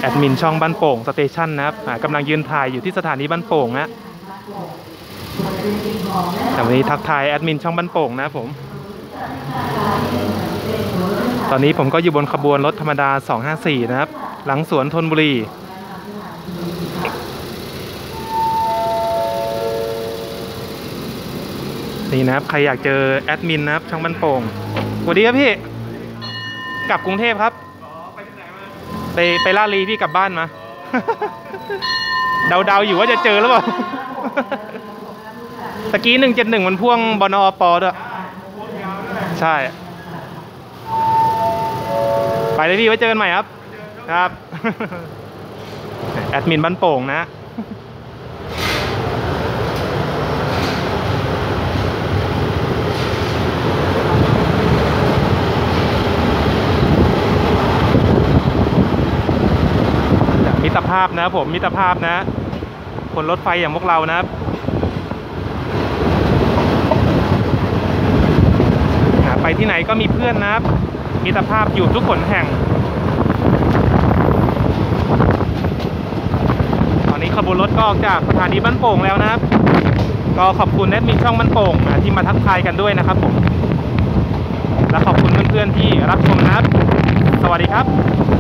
แอดมินช่องบ้านโป่งสเตชันนะครับกำลังยืนถ่ายอยู่ที่สถานีบ้านโป่งนะแต่วันนี้ทักทายแอดมินช่องบ้านโป่งนะผมตอนนี้ผมก็อยู่บนขบวนรถธรรมดา254นะครับหลังสวนธนบุรีนี่นะครับใครอยากเจอแอดมินนะครับช่องบ้านโป่งสวัสดีครับพี่กลับกรุงเทพครับไปลาดลีพี่กลับบ้านมา เดาอยู่ว่าจะเจอหรือเปล่า ตะกี้171มันพ่วงบนอปด้วยใช่ไปเลยพี่ไว้เจอกันใหม่ครับครับ แอดมินบ้านโป่งนะมิตรภาพนะผมมิตรภาพนะคนรถไฟอย่างพวกเรานะครับไปที่ไหนก็มีเพื่อนนะครับมิตรภาพอยู่ทุกขนแห่งตอนนี้ขบวนรถก็ออกจากสถานีบ้านโป่งแล้วนะครับก็ขอบคุณแอดมินช่องบ้านโป่งที่มาทักทายกันด้วยนะครับผมและขอบคุณเพื่อนๆที่รับชมนะครับสวัสดีครับ